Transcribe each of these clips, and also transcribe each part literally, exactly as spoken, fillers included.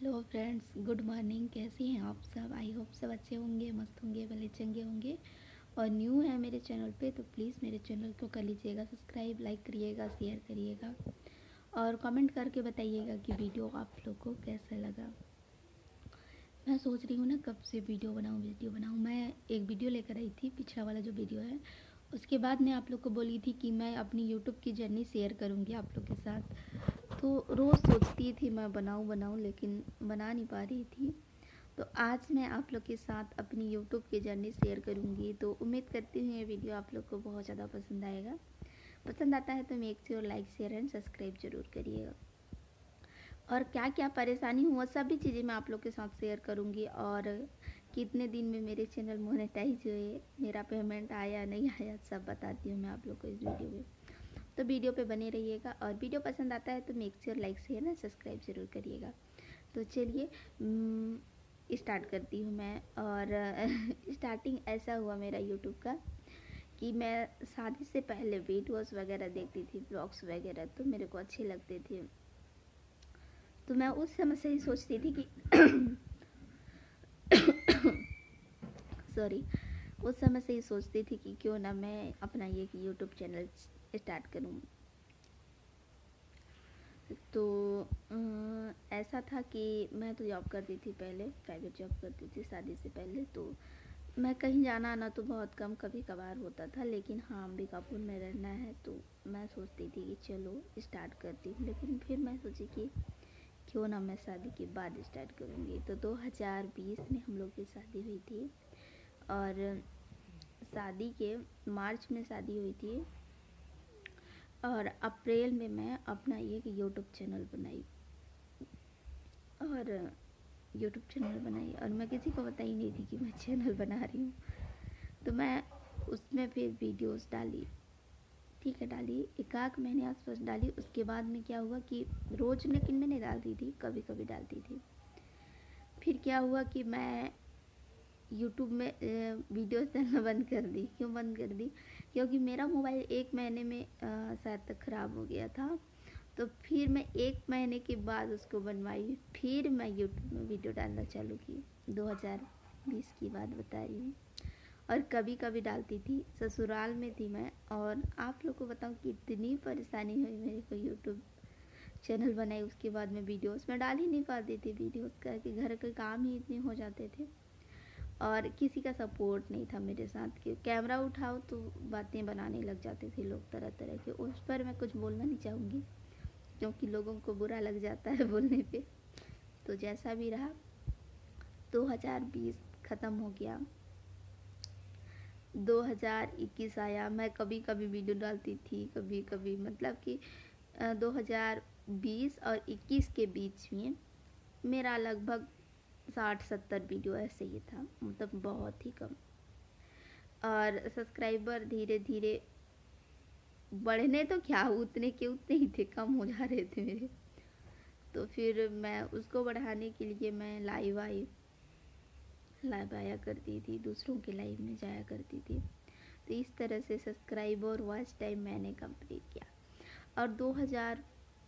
Hello friends, good morning. कैसे हैं आप सब? आई होप सब अच्छे होंगे, मस्त होंगे, भले चंगे होंगे। और न्यू है मेरे चैनल पे तो प्लीज़ मेरे चैनल को कर लीजिएगा सब्सक्राइब, लाइक करिएगा, शेयर करिएगा और कमेंट करके बताइएगा कि वीडियो आप लोग को कैसा लगा। मैं सोच रही हूँ ना कब से वीडियो बनाऊँ वीडियो बनाऊँ मैं एक वीडियो लेकर आई थी, पिछला वाला जो वीडियो है उसके बाद मैं आप लोग को बोली थी कि मैं अपनी यूट्यूब की जर्नी शेयर करूँगी आप लोग के साथ। तो रोज़ सोचती थी मैं बनाऊँ बनाऊँ लेकिन बना नहीं पा रही थी। तो आज मैं आप लोग के साथ अपनी यूट्यूब की जर्नी शेयर करूँगी। तो उम्मीद करती हूँ ये वीडियो आप लोग को बहुत ज़्यादा पसंद आएगा। पसंद आता है तो make sure like share and subscribe जरूर करिएगा। और क्या क्या परेशानी हुआ सभी चीज़ें मैं आप लोग के साथ शेयर करूँगी। और कितने दिन में मेरे चैनल मोनेटाइज हुए, मेरा पेमेंट आया नहीं आया, सब बताती हूँ मैं आप लोग को इस वीडियो में। तो वीडियो पे बने रहिएगा और वीडियो पसंद आता है तो make sure like share and subscribe जरूर करिएगा। तो चलिए स्टार्ट करती हूँ मैं। और स्टार्टिंग ऐसा हुआ मेरा यूट्यूब का कि मैं शादी से पहले वीडियोस वगैरह देखती थी, ब्लॉग्स वगैरह, तो मेरे को अच्छे लगते थे। तो मैं उस समय से ही सोचती थी कि सॉरी उस समय से ही सोचती थी कि क्यों ना मैं अपना ये यूट्यूब चैनल स्टार्ट करूँ। तो ऐसा था कि मैं तो जॉब करती थी, पहले प्राइवेट जॉब करती थी शादी से पहले। तो मैं कहीं जाना आना तो बहुत कम कभी कभार होता था, लेकिन हाँ अंबिकापुर में रहना है तो मैं सोचती थी कि चलो स्टार्ट करती हूँ। लेकिन फिर मैं सोची कि क्यों ना मैं शादी के बाद स्टार्ट करूँगी। तो दो हज़ार बीस में हम लोग की शादी हुई थी और शादी के मार्च में शादी हुई थी और अप्रैल में मैं अपना एक यूट्यूब चैनल बनाई और यूट्यूब चैनल बनाई और मैं किसी को बताई नहीं थी कि मैं चैनल बना रही हूँ। तो मैं उसमें फिर वीडियोस डाली, ठीक है, डाली एक आध महीने आसपास डाली। उसके बाद में क्या हुआ कि रोज़ लेकिन मैं नहीं डालती थी, कभी कभी डालती थी। फिर क्या हुआ कि मैं यूट्यूब में वीडियोस डालना बंद कर दी। क्यों बंद कर दी? क्योंकि मेरा मोबाइल एक महीने में शायद तक ख़राब हो गया था। तो फिर मैं एक महीने के बाद उसको बनवाई, फिर मैं यूट्यूब में वीडियो डालना चालू की। दो हज़ार बीस की बात बता रही हूँ। और कभी कभी डालती थी, ससुराल में थी मैं। और आप लोग को बताऊँ कि इतनी परेशानी हुई मेरे को यूट्यूब चैनल बनाई उसके बाद में वीडियोस मैं डाल ही नहीं पाती थी वीडियोस करके, घर के काम ही इतने हो जाते थे और किसी का सपोर्ट नहीं था मेरे साथ कि कैमरा उठाओ तो बातें बनाने लग जाते थे लोग तरह तरह के। उस पर मैं कुछ बोलना नहीं चाहूँगी क्योंकि लोगों को बुरा लग जाता है बोलने पे। तो जैसा भी रहा, दो हज़ार बीस ख़त्म हो गया, दो हज़ार इक्कीस आया। मैं कभी कभी वीडियो डालती थी, कभी कभी मतलब कि दो हज़ार बीस और इक्कीस के बीच में मेरा लगभग साठ सत्तर वीडियो ऐसे ही था, मतलब बहुत ही कम। और सब्सक्राइबर धीरे धीरे बढ़ने तो क्या, उतने के उतने ही थे, कम हो जा रहे थे मेरे। तो फिर मैं उसको बढ़ाने के लिए मैं लाइव आई लाइव आया करती थी, दूसरों के लाइव में जाया करती थी। तो इस तरह से सब्सक्राइब और वॉच टाइम मैंने कंप्लीट किया। और दो हज़ार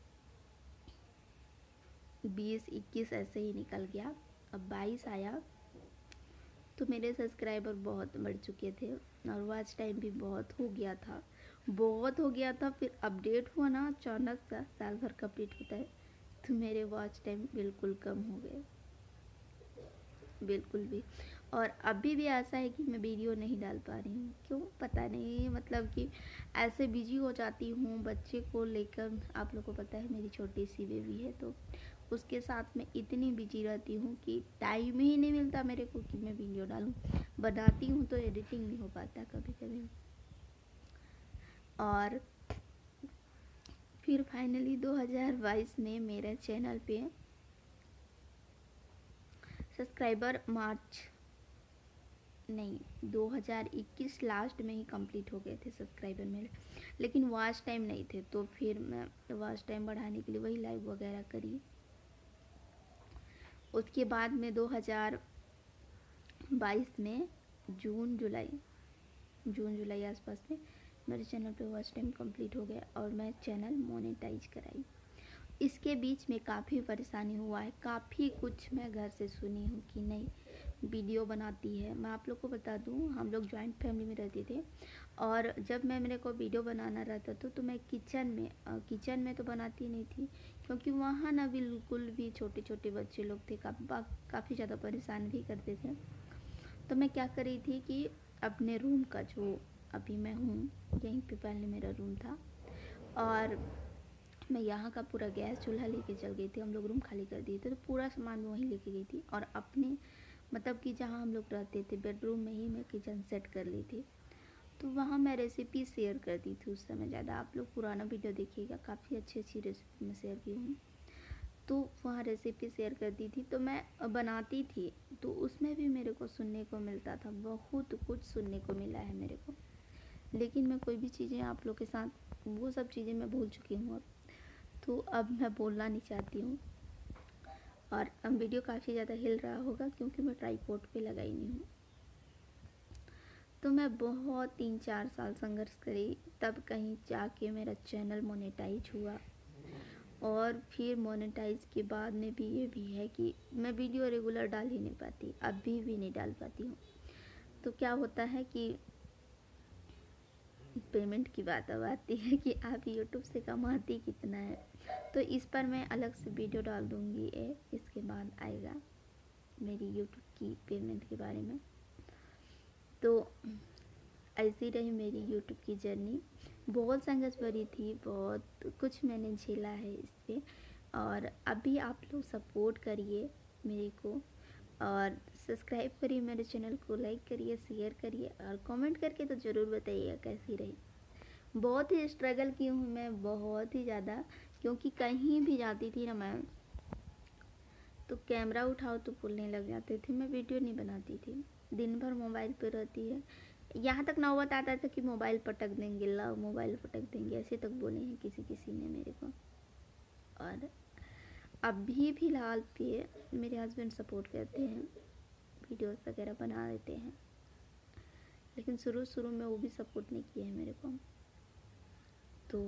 बीस इक्कीस ऐसे ही निकल गया। अब बाईस आया तो मेरे सब्सक्राइबर बहुत बढ़ चुके थे और वॉच टाइम भी बहुत हो गया था, बहुत हो गया था। फिर अपडेट हुआ ना अचानक सा, साल भर कंप्लीट होता है, तो मेरे वॉच टाइम बिल्कुल कम हो गए, बिल्कुल भी। और अभी भी ऐसा है कि मैं वीडियो नहीं डाल पा रही हूँ, क्यों पता नहीं, मतलब कि ऐसे बिजी हो जाती हूँ बच्चे को लेकर। आप लोग को पता है मेरी छोटी सी बेबी है, तो उसके साथ में इतनी बिजी रहती हूँ कि टाइम ही नहीं मिलता मेरे को कि मैं वीडियो डालूँ। बनाती हूँ तो एडिटिंग नहीं हो पाता कभी कभी। और फिर फाइनली दो हज़ार बाईस में मेरे चैनल पे सब्सक्राइबर मार्च नहीं दो हज़ार इक्कीस लास्ट में ही कंप्लीट हो गए थे सब्सक्राइबर मेरे, लेकिन वॉच टाइम नहीं थे। तो फिर मैं वॉच टाइम बढ़ाने के लिए वही लाइव वगैरह करी। उसके बाद में दो हज़ार बाईस में जून जुलाई जून जुलाई आसपास में मेरे चैनल पे वॉच टाइम कंप्लीट हो गया और मैं चैनल मोनेटाइज कराई। इसके बीच में काफ़ी परेशानी हुआ है, काफ़ी कुछ मैं घर से सुनी हूँ कि नहीं वीडियो बनाती है। मैं आप लोग को बता दूँ, हम लोग जॉइंट फैमिली में रहते थे और जब मैं मेरे को वीडियो बनाना रहता था तो मैं किचन में अ, किचन में तो बनाती नहीं थी, क्योंकि वहाँ ना बिल्कुल भी छोटे छोटे बच्चे लोग थे, काफ़ी काफ़ी ज़्यादा परेशान भी करते थे। तो मैं क्या कर रही थी कि अपने रूम का, जो अभी मैं हूँ यहीं पे पहले मेरा रूम था, और मैं यहाँ का पूरा गैस चूल्हा लेके चल गई थी। हम लोग रूम खाली कर दिए थे तो पूरा सामान मैं वहीं लेके गई थी, और अपने मतलब कि जहाँ हम लोग रहते थे बेडरूम में ही मैं किचन सेट कर ली थी। तो वहाँ मैं रेसिपी शेयर करती थी उस समय ज़्यादा। आप लोग पुराना वीडियो देखिएगा, काफ़ी अच्छी अच्छी रेसिपी मैं शेयर की हूँ। तो वहाँ रेसिपी शेयर करती थी तो मैं बनाती थी, तो उसमें भी मेरे को सुनने को मिलता था, बहुत कुछ सुनने को मिला है मेरे को। लेकिन मैं कोई भी चीज़ें आप लोग के साथ, वो सब चीज़ें मैं भूल चुकी हूँ अब, तो अब मैं बोलना नहीं चाहती हूँ। और अब वीडियो काफ़ी ज़्यादा हिल रहा होगा क्योंकि मैं ट्राईपोड पे लगाई नहीं हूँ। तो मैं बहुत तीन चार साल संघर्ष करी, तब कहीं जाके मेरा चैनल मोनेटाइज हुआ। और फिर मोनेटाइज के बाद में भी ये भी है कि मैं वीडियो रेगुलर डाल ही नहीं पाती, अभी भी नहीं डाल पाती हूँ। तो क्या होता है कि पेमेंट की बात अब आती है कि आप यूट्यूब से कमाती कितना है, तो इस पर मैं अलग से वीडियो डाल दूँगी। ए इसके बाद आएगा मेरी यूट्यूब की पेमेंट के बारे में। तो ऐसी रही मेरी यूट्यूब की जर्नी, बहुत संघर्ष भरी थी, बहुत कुछ मैंने झेला है इस पर। और अभी आप लोग सपोर्ट करिए मेरे को, और सब्सक्राइब करिए मेरे चैनल को, लाइक करिए, शेयर करिए, और कमेंट करके तो ज़रूर बताइएगा कैसी रही। बहुत ही स्ट्रगल की हूँ मैं, बहुत ही ज़्यादा, क्योंकि कहीं भी जाती थी ना मैं, तो कैमरा उठाओ तो बोलने लग जाते थे, मैं वीडियो नहीं बनाती थी, दिन भर मोबाइल पे रहती है। यहाँ तक नौबत आता था कि मोबाइल पटक देंगे, लाओ मोबाइल पटक देंगे, ऐसे तक बोले हैं किसी किसी ने मेरे को। और अभी फ़िलहाल पे मेरे हस्बैंड सपोर्ट करते हैं, वीडियोस वगैरह बना देते हैं, लेकिन शुरू शुरू में वो भी सपोर्ट नहीं किए हैं मेरे को। तो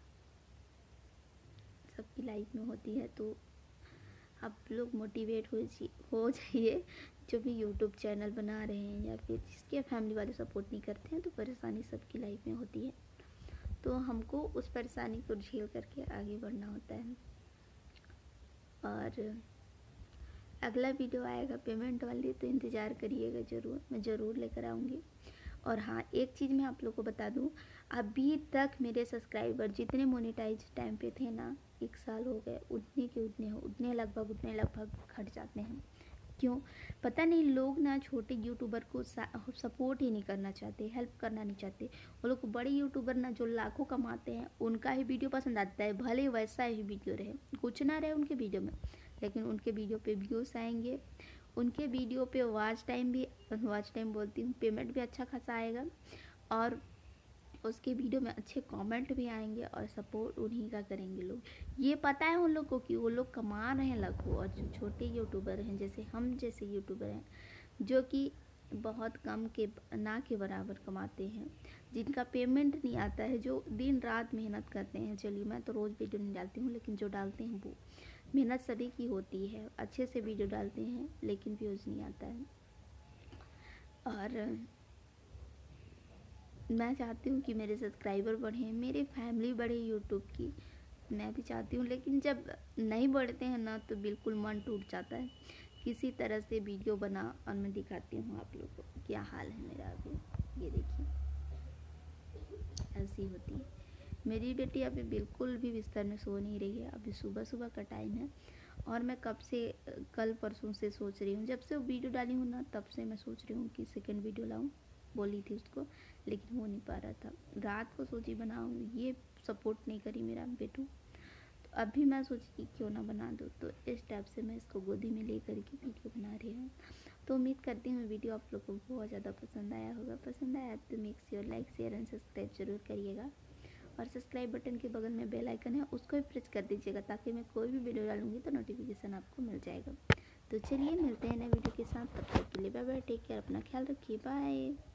सबकी लाइफ में होती है, तो आप लोग मोटिवेट हो हो जाइए, जो भी यूट्यूब चैनल बना रहे हैं या फिर जिसके फैमिली वाले सपोर्ट नहीं करते हैं, तो परेशानी सबकी लाइफ में होती है। तो हमको उस परेशानी को झेल करके आगे बढ़ना होता है। और अगला वीडियो आएगा पेमेंट वाली, तो इंतज़ार करिएगा ज़रूर, मैं ज़रूर लेकर आऊँगी। और हाँ, एक चीज़ मैं आप लोग को बता दूँ, अभी तक मेरे सब्सक्राइबर जितने मोनेटाइज टाइम पे थे ना, एक साल हो गए, उतने के उतने हो उतने लगभग उतने लगभग घट जाते हैं। क्यों पता नहीं, लोग ना छोटे यूट्यूबर को सपोर्ट ही नहीं करना चाहते, हेल्प करना नहीं चाहते। वो लोग बड़े यूट्यूबर ना जो लाखों कमाते हैं, उनका ही वीडियो पसंद आता है, भले वैसा ही वीडियो रहे, कुछ ना रहे उनके वीडियो में, लेकिन उनके वीडियो पे व्यूज़ आएंगे, उनके वीडियो पे वॉच टाइम भी, वॉच टाइम बोलती हूँ, पेमेंट भी अच्छा खासा आएगा, और उसके वीडियो में अच्छे कमेंट भी आएंगे, और सपोर्ट उन्हीं का करेंगे लोग। ये पता है उन लोग को कि वो लोग कमा रहे हैं लाखों, और जो छोटे यूट्यूबर हैं, जैसे हम जैसे यूट्यूबर हैं, जो कि बहुत कम के ना के बराबर कमाते हैं, जिनका पेमेंट नहीं आता है, जो दिन रात मेहनत करते हैं। चलिए, मैं तो रोज़ वीडियो नहीं डालती हूँ, लेकिन जो डालते हैं वो मेहनत सभी की होती है, अच्छे से वीडियो डालते हैं, लेकिन व्यूज़ नहीं आता है। और मैं चाहती हूँ कि मेरे सब्सक्राइबर बढ़ें, मेरी फैमिली बढ़े यूट्यूब की, मैं भी चाहती हूँ, लेकिन जब नहीं बढ़ते हैं ना, तो बिल्कुल मन टूट जाता है। किसी तरह से वीडियो बना और मैं दिखाती हूँ आप लोग को क्या हाल है मेरा अभी। ये देखिए, ऐसी होती है मेरी बेटी। अभी बिल्कुल भी बिस्तर में सो नहीं रही है, अभी सुबह सुबह का टाइम है, और मैं कब से, कल परसों से सोच रही हूँ, जब से वो वीडियो डाली हूँ ना, तब से मैं सोच रही हूँ कि सेकंड वीडियो लाऊं, बोली थी उसको, लेकिन हो नहीं पा रहा था। रात को सोची बनाऊँ, ये सपोर्ट नहीं करी मेरा बेटू, तो अभी मैं सोची कि क्यों ना बना दूँ, तो इस टाइप से मैं इसको गोदी में ले करके वीडियो बना रही हूँ। तो उम्मीद करती हूँ वीडियो आप लोग को बहुत ज़्यादा पसंद आया होगा। पसंद आया तो make sure like share and subscribe जरूर करिएगा, और सब्सक्राइब बटन के बगल में बेल आइकन है, उसको भी प्रेस कर दीजिएगा, ताकि मैं कोई भी वीडियो डालूंगी तो नोटिफिकेशन आपको मिल जाएगा। तो चलिए, मिलते हैं नए वीडियो के साथ, तब तक के लिए बाय बाय, टेक केयर, अपना ख्याल रखिए, बाय।